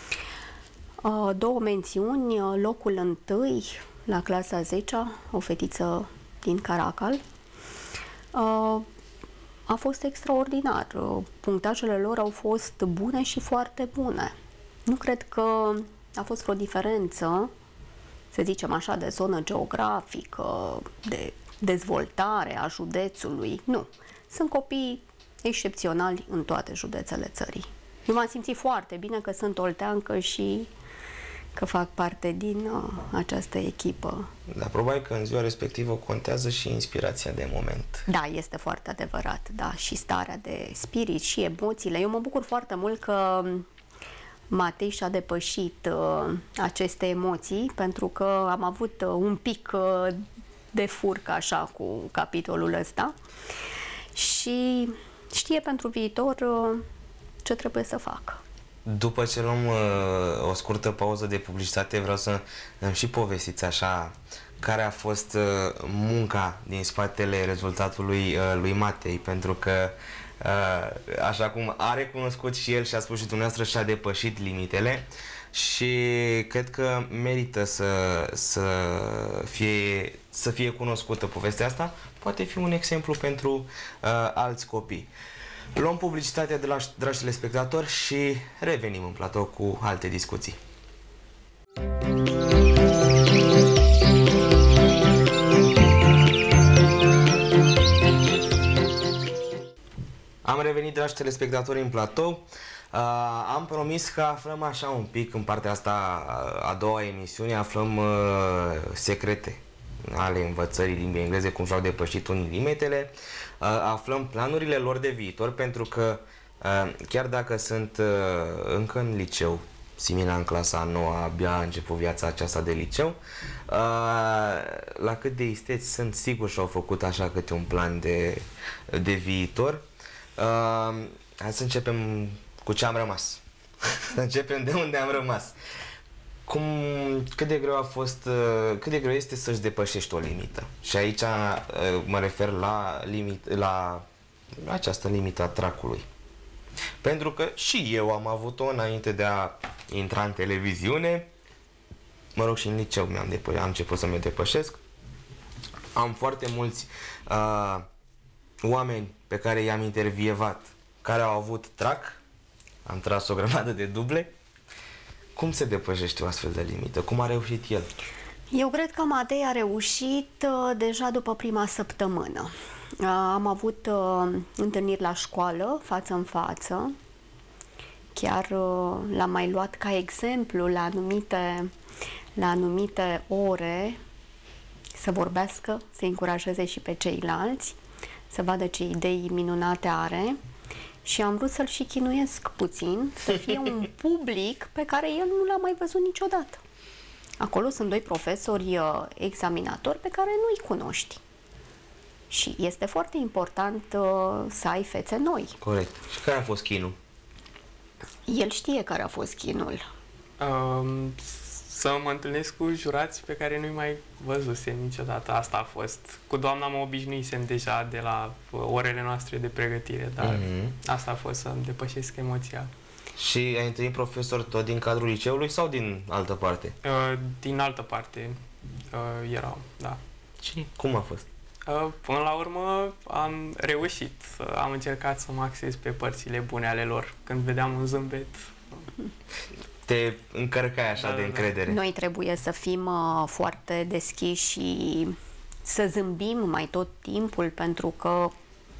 Uh, două mențiuni, locul întâi la clasa a zecea, o fetiță din Caracal. Uh, a fost extraordinar. Punctajele lor au fost bune și foarte bune. Nu cred că a fost vreo diferență, să zicem așa, de zonă geografică, de dezvoltare a județului. Nu. Sunt copii excepționali în toate județele țării. Eu m-am simțit foarte bine că sunt olteancă și că fac parte din uh, această echipă. Dar probabil că în ziua respectivă contează și inspirația de moment. Da, este foarte adevărat, da, și starea de spirit și emoțiile. Eu mă bucur foarte mult că Matei și-a depășit uh, aceste emoții, pentru că am avut uh, un pic uh, de furcă așa cu capitolul ăsta și știe pentru viitor uh, ce trebuie să facă. După ce luăm uh, o scurtă pauză de publicitate, vreau să îmi și povestiți așa care a fost uh, munca din spatele rezultatului uh, lui Matei, pentru că uh, așa cum a recunoscut și el și a spus și dumneavoastră, și-a depășit limitele și cred că merită să, să, fie, să fie cunoscută povestea asta. Poate fi un exemplu pentru uh, alți copii. Luăm publicitatea de la dragi telespectatori și revenim în platou cu alte discuții. Am Am revenit, dragi telespectatori, în platou. Uh, am promis că aflăm așa un pic în partea asta a doua emisiune, aflăm uh, secrete ale învățării limbii engleze, cum și-au depășit unii limitele, uh, aflăm planurile lor de viitor, pentru că uh, chiar dacă sunt uh, încă în liceu, Simina în clasa a noua, abia a început viața aceasta de liceu, uh, la cât de isteți sunt, sigur și-au făcut așa câte un plan de, de viitor. Uh, hai să începem cu ce am rămas. Să începem de unde am rămas. Cum, cât de greu a fost, cât de greu este să-și depășești o limită. Și aici mă refer la, limit, la această limită a tracului. Pentru că și eu am avut-o înainte de a intra în televiziune. Mă rog, și în liceu mi-am depășit, am început să mă depășesc. Am foarte mulți uh, oameni pe care i-am intervievat care au avut trac. Am tras o grămadă de duble. Cum se depășește o astfel de limită? Cum a reușit el? Eu cred că Matei a reușit uh, deja după prima săptămână. Uh, am avut uh, întâlniri la școală, față în față. Chiar uh, l-am mai luat ca exemplu la anumite, la anumite ore să vorbească, să încurajeze și pe ceilalți, să vadă ce idei minunate are. Și am vrut să-l și chinuiesc puțin, să fie un public pe care el nu l-a mai văzut niciodată. Acolo sunt doi profesori uh, examinatori pe care nu-i cunoști. Și este foarte important uh, să ai fețe noi. Corect. Și care a fost chinul? El știe care a fost chinul. Um, să mă întâlnesc cu jurați pe care nu-i mai văzusem niciodată. Asta a fost. Cu doamna mă obișnuisem deja de la orele noastre de pregătire, dar mm-hmm. asta a fost, să-mi depășesc emoția. Și ai întâlnit profesori tot din cadrul liceului sau din altă parte? Uh, din altă parte uh, erau, da. Și cum a fost? Uh, până la urmă am reușit. Uh, am încercat să mă axez pe părțile bune ale lor. Când vedeam un zâmbet... Te încărcai așa da, de încredere. Noi trebuie să fim uh, foarte deschiși și să zâmbim mai tot timpul, pentru că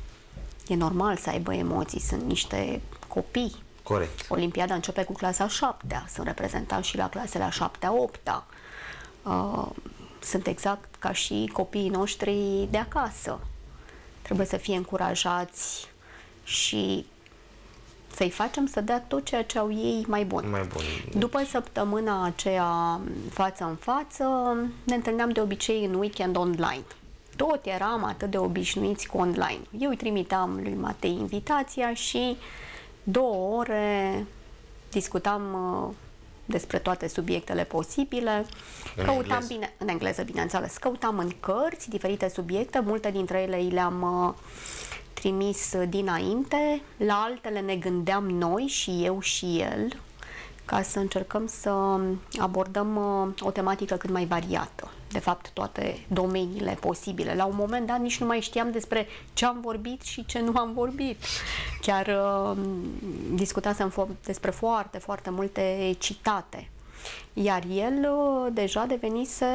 e normal să aibă emoții, sunt niște copii. Corect. Olimpiada începe cu clasa a șaptea, sunt reprezentanți și la clasele a șaptea, opta. Uh, sunt exact ca și copiii noștri de acasă. Trebuie să fie încurajați și să-i facem să dea tot ceea ce au ei mai bun. Mai bun. După săptămâna aceea față în față, ne întâlneam de obicei în weekend online. Tot eram atât de obișnuiți cu online. Eu îi trimiteam lui Matei invitația și două ore discutam uh, despre toate subiectele posibile. În Căutam engleză. bine, în engleză, bineînțeles. Căutam în cărți diferite subiecte, multe dintre ele le-am uh, trimis dinainte, la altele ne gândeam noi și eu și el, ca să încercăm să abordăm uh, o tematică cât mai variată. De fapt, toate domeniile posibile. La un moment dat nici nu mai știam despre ce am vorbit și ce nu am vorbit. Chiar uh, discutasem despre foarte, foarte multe citate. Iar el uh, deja devenise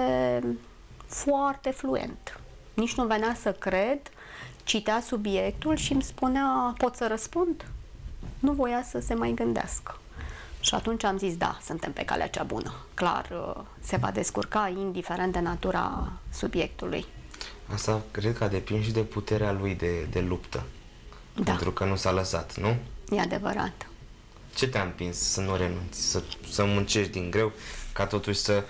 foarte fluent. Nici nu venea să cred, citea subiectul și îmi spunea, pot să răspund? Nu voia să se mai gândească. Și atunci am zis, da, suntem pe calea cea bună. Clar, se va descurca indiferent de natura subiectului. Asta cred că a depins și de puterea lui de, de luptă. Da. Pentru că nu s-a lăsat, nu? E adevărat. Ce te-a împins să nu renunți, să, să muncești din greu, ca totuși să...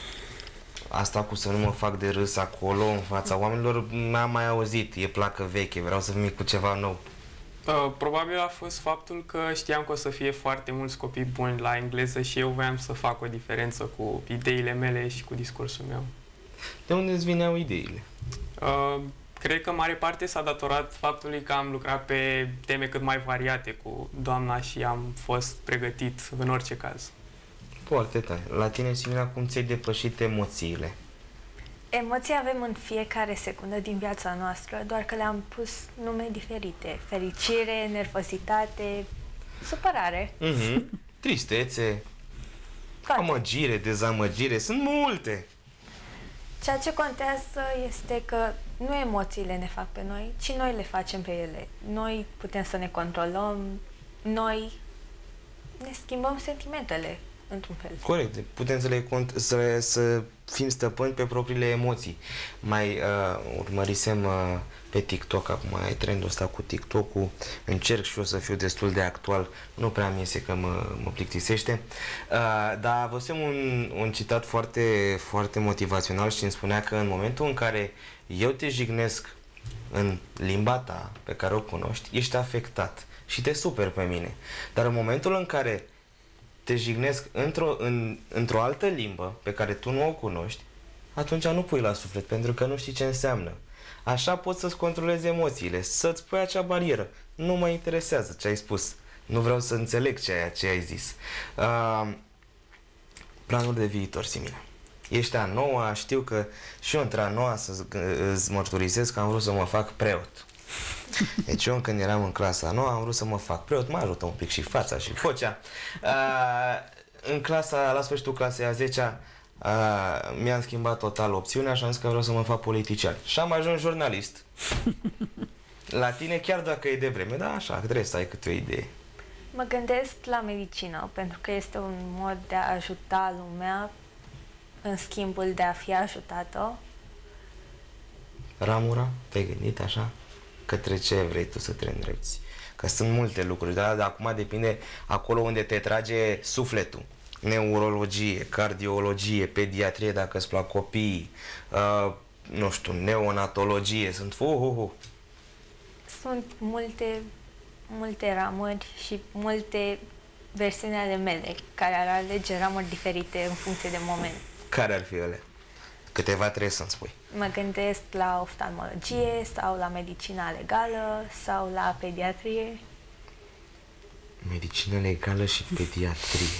Asta cu să nu mă fac de râs acolo, în fața oamenilor, n-am mai auzit, e placă veche, vreau să vin cu ceva nou. Uh, probabil a fost faptul că știam că o să fie foarte mulți copii buni la engleză și eu voiam să fac o diferență cu ideile mele și cu discursul meu. De unde îți vineau ideile? Uh, cred că mare parte s-a datorat faptului că am lucrat pe teme cât mai variate cu doamna și am fost pregătit în orice caz. Foarte tare. La tine, Simina, cum ți-ai depășit emoțiile? Emoții avem în fiecare secundă din viața noastră, doar că le-am pus nume diferite. Fericire, nervozitate, supărare. Mm-hmm. Tristețe, Toate. amăgire, dezamăgire, sunt multe. Ceea ce contează este că nu emoțiile ne fac pe noi, ci noi le facem pe ele. Noi putem să ne controlăm, noi ne schimbăm sentimentele, într-un fel. Corect. Putem să, le, să, le, să fim stăpâni pe propriile emoții. Mai uh, urmărisem uh, pe TikTok, acum e trendul ăsta cu TikTok-ul, încerc și eu să fiu destul de actual, nu prea mi iese că mă, mă plictisește, uh, dar văzusem un, un citat foarte, foarte motivațional și îmi spunea că în momentul în care eu te jignesc în limba ta pe care o cunoști, ești afectat și te superi pe mine. Dar în momentul în care te jignesc într-o, în, într-o altă limbă pe care tu nu o cunoști, atunci nu pui la suflet, pentru că nu știi ce înseamnă. Așa poți să-ți controlezi emoțiile, să-ți pui acea barieră. Nu mă interesează ce ai spus. Nu vreau să înțeleg ce ai, ce ai zis. Uh, planuri de viitor, Simina. Ești a noua, știu că și eu între a noua să îți mărturisesc că am vrut să mă fac preot. Deci eu când eram în clasa a noua am vrut să mă fac preot, mă ajută un pic și fața și vocea. Uh, în clasa, la sfârșitul clasei a zecea, uh, mi-am schimbat total opțiunea și am zis că vreau să mă fac politician. Și am ajuns jurnalist. La tine, chiar dacă e de vreme, da, așa, trebuie să ai câte o idee. Mă gândesc la medicină, pentru că este un mod de a ajuta lumea în schimbul de a fi ajutată. Ramura, te-ai gândit așa? Către ce vrei tu să te îndrepți? Că sunt multe lucruri, dar de acum depinde acolo unde te trage sufletul. Neurologie, cardiologie, pediatrie, dacă îți plac copiii, uh, nu știu, neonatologie, sunt uh, uh, uh. Sunt multe, multe ramuri și multe versiuni ale mele care ar alege ramuri diferite în funcție de moment. Care ar fi ele? Câteva trebuie să-mi spui. Mă gândesc la oftalmologie sau la medicina legală sau la pediatrie. Medicină legală și pediatrie.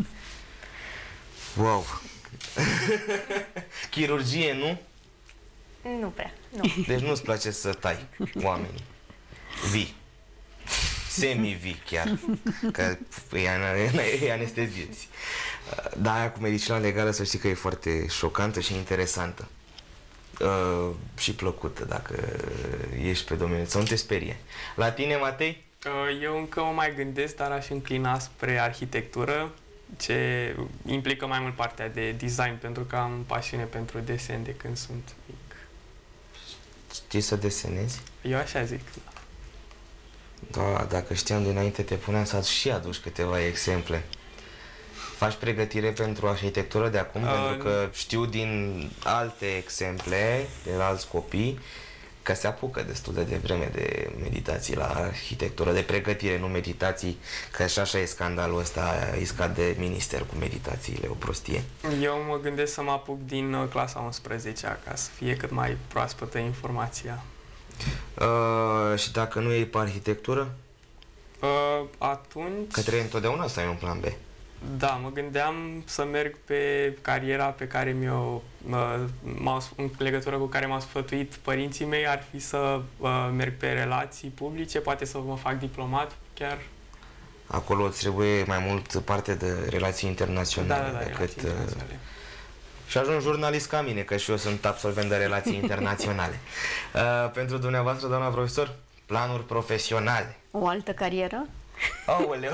Wow! Chirurgie, nu? Nu prea, nu. Deci nu-ți place să tai oamenii. Vii. Semi-vii chiar. Că e anestezie. Dar aia cu medicina legală să știi că e foarte șocantă și interesantă. Uh, și plăcută dacă ești pe domeniul. Să nu te sperie. La tine, Matei? Eu încă mă mai gândesc, dar aș înclina spre arhitectură, ce implică mai mult partea de design, pentru că am pasiune pentru desen de când sunt mic. Știi să desenezi? Eu așa zic. Da, dacă știam dinainte, te puneam să și aduci câteva exemple. Faci pregătire pentru arhitectură de acum? Uh, pentru că știu din alte exemple, de la alți copii, că se apucă destul de devreme de meditații la arhitectură, de pregătire, nu meditații, că și așa e scandalul ăsta iscat de minister cu meditațiile, o prostie. Eu mă gândesc să mă apuc din clasa a unsprezecea, ca să fie cât mai proaspătă informația. Uh, și dacă nu iei pe arhitectură? Uh, atunci... Că trebuie întotdeauna să ai un plan B. Da, mă gândeam să merg pe cariera pe care mi-o, uh, în legătură cu care m-au sfătuit părinții mei, ar fi să uh, merg pe relații publice, poate să mă fac diplomat chiar. Acolo îți trebuie mai mult parte de relații internaționale da, da, da, decât... relații internaționale. Și ajung jurnalist ca mine, că și eu sunt absolvent de relații internaționale. Uh, pentru dumneavoastră, doamna profesor, planuri profesionale. O altă carieră? Aoleu!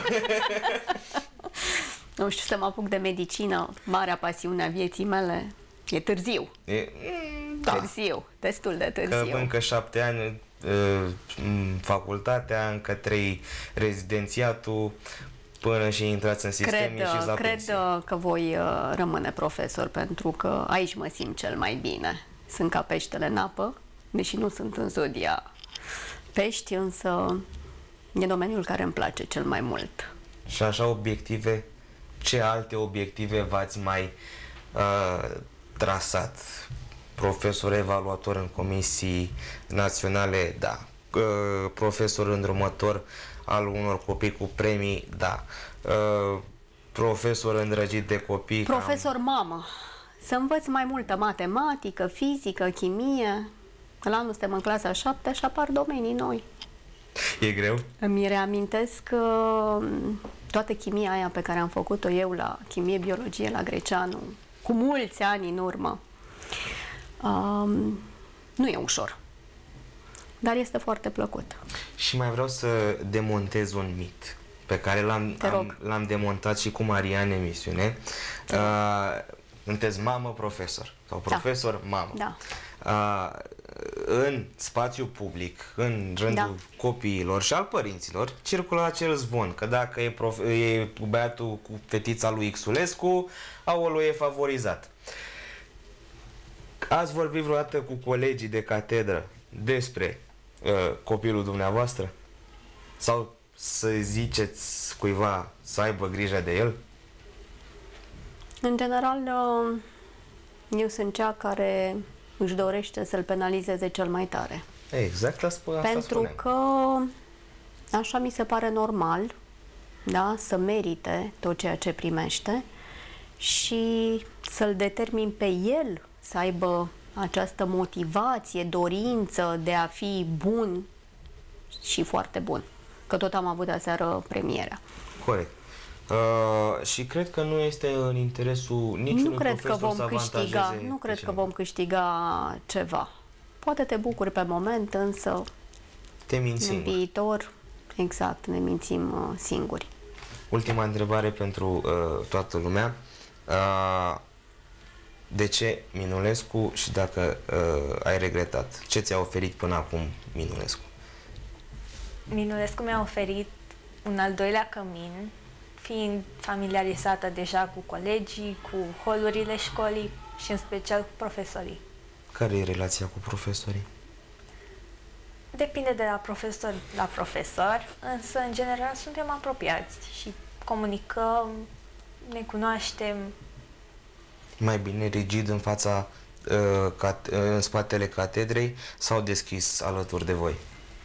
Nu știu, să mă apuc de medicină, marea pasiune a vieții mele. E târziu. E, da. Târziu, destul de târziu. Că încă șapte ani facultatea, încă trei rezidențiatul, până și intrați în sistem, cred, ieșiți la Cred pensie. că voi rămâne profesor, pentru că aici mă simt cel mai bine. Sunt ca peștele în apă, deși nu sunt în zodia pești, însă e domeniul care îmi place cel mai mult. Și așa obiective, ce alte obiective v-ați mai uh, trasat? Profesor evaluator în comisii naționale, da. Uh, profesor îndrumător al unor copii cu premii, da. Uh, profesor îndrăgit de copii. Profesor cam... mamă. Să învăț mai multă matematică, fizică, chimie. La anul suntem în clasa a șaptea și apar domenii noi. E greu? Îmi reamintesc că toată chimia aia pe care am făcut-o eu la chimie, biologie, la Greceanu, cu mulți ani în urmă, um, Nu e ușor, dar este foarte plăcut. Și mai vreau să demontez un mit pe care l-am, am, l-am demontat și cu Maria în emisiune. Uh, sunteți mamă profesor sau profesor da. mamă. Da. Uh, în spațiu public, în rândul da. copiilor și al părinților, circulă acel zvon că dacă e, prof, e băiatul cu fetița lui Xulescu, aolo e favorizat. Ați vorbit vreodată cu colegii de catedră despre uh, copilul dumneavoastră? Sau să ziceți cuiva să aibă grijă de el? În general, eu sunt cea care își dorește să-l penalizeze cel mai tare. Exact, asta Pentru spuneam. că așa mi se pare normal, da, să merite tot ceea ce primește și să-l determin pe el să aibă această motivație, dorință de a fi bun și foarte bun. Că tot am avut aseară premiera. Corect. Uh, și cred că nu este în interesul niciunui nu cred că vom să câștiga, Nu cred că vom câștiga ceva. Poate te bucuri pe moment, însă te minți în viitor, exact, ne mințim uh, singuri. Ultima întrebare pentru uh, toată lumea. Uh, de ce Minulescu și dacă uh, ai regretat? Ce ți-a oferit până acum Minulescu? Minulescu mi-a oferit un al doilea cămin, fiind familiarizată deja cu colegii, cu holurile școlii și în special cu profesorii. Care e relația cu profesorii? Depinde de la profesor la profesor, însă în general suntem apropiați și comunicăm, ne cunoaștem. Mai bine rigid în fața, uh, cat, uh, în spatele catedrei sau deschis alături de voi?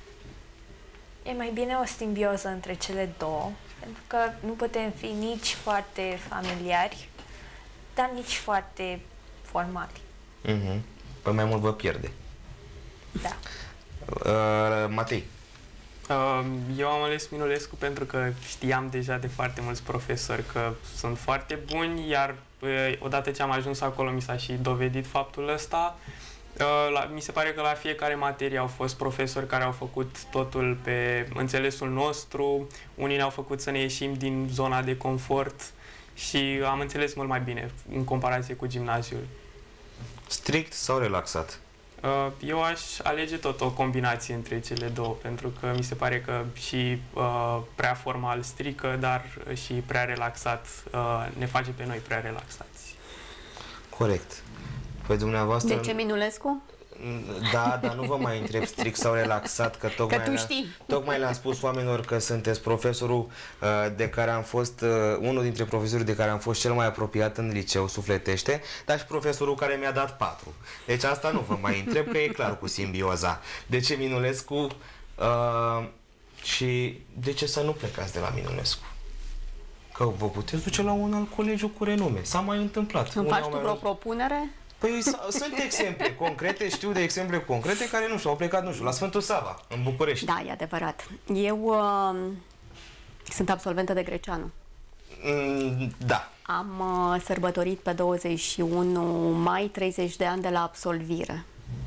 E mai bine o simbioză între cele două, pentru că nu putem fi nici foarte familiari, dar nici foarte formali. Uh-huh. Păi mai mult vă pierde. Da. Uh, Matei. Uh, eu am ales Minulescu pentru că știam deja de foarte mulți profesori că sunt foarte buni, iar uh, odată ce am ajuns acolo mi s-a și dovedit faptul ăsta. Uh, la, mi se pare că la fiecare materie au fost profesori care au făcut totul pe înțelesul nostru, unii ne-au făcut să ne ieșim din zona de confort și am înțeles mult mai bine în comparație cu gimnaziul. Strict sau relaxat? Uh, eu aș alege tot o combinație între cele două, pentru că mi se pare că și uh, prea formal strică, dar și prea relaxat uh, ne face pe noi prea relaxați. Corect. Păi dumneavoastră... De ce Minulescu? Da, dar nu vă mai întreb strict sau relaxat, că tocmai, că tu știi. tocmai le-am spus oamenilor că sunteți profesorul uh, de care am fost, uh, unul dintre profesorii de care am fost cel mai apropiat în liceu, sufletește, dar și profesorul care mi-a dat patru. Deci asta nu vă mai întreb, că e clar cu simbioza. De ce Minulescu uh, și de ce să nu plecați de la Minulescu? Că vă puteți duce la un alt colegiu cu renume. S-a mai întâmplat. Îmi faci tu vreo propunere? Păi sunt exemple concrete, știu de exemple concrete care, nu știu, au plecat, nu știu, la Sfântul Sava, în București. Da, e adevărat. Eu uh, sunt absolventă de Greceanu. Mm, da. Am uh, sărbătorit pe douăzeci și unu mai treizeci de ani de la absolvire.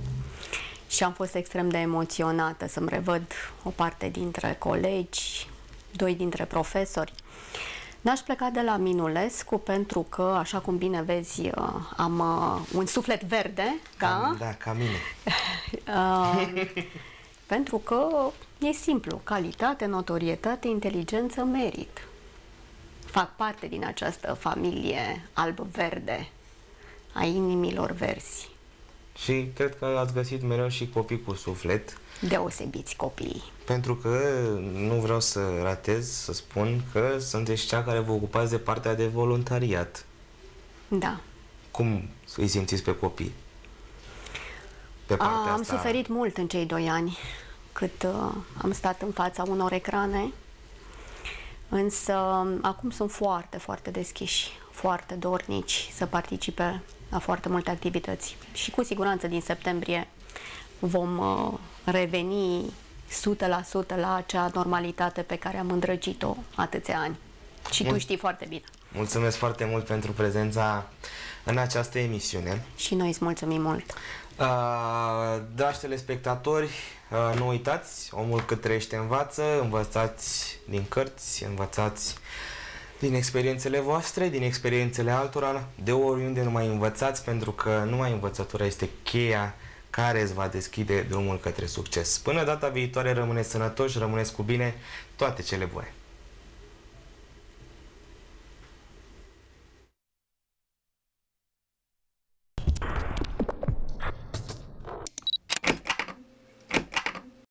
Și am fost extrem de emoționată să-mi revăd o parte dintre colegi, doi dintre profesori. N-aș pleca de la Minulescu pentru că, așa cum bine vezi, am un suflet verde. Cam, da? Da, ca mine. uh, pentru că e simplu. Calitate, notorietate, inteligență, merit. Fac parte din această familie alb-verde a inimilor verzi. Și cred că ați găsit mereu și copii cu suflet. Deosebiți copiii. Pentru că nu vreau să ratez să spun că sunteți cea care vă ocupați de partea de voluntariat. Da. Cum îi simțiți pe copii? Pe partea A, am asta... suferit mult în cei doi ani cât uh, am stat în fața unor ecrane, însă acum sunt foarte, foarte deschiși, foarte dornici să participe la foarte multe activități. Și cu siguranță din septembrie vom uh, reveni o sută la sută la acea normalitate pe care am îndrăgit-o atâția ani. Și Mul- tu știi foarte bine. Mulțumesc foarte mult pentru prezența în această emisiune. Și noi îți mulțumim mult. Uh, dragi telespectatori, uh, nu uitați, omul cât trăiește învață, învățați din cărți, învățați din experiențele voastre, din experiențele altora, de oriunde nu mai învățați, pentru că numai învățătura este cheia care îți va deschide drumul către succes. Până data viitoare, rămâneți sănătoși, rămâneți cu bine, toate cele bune!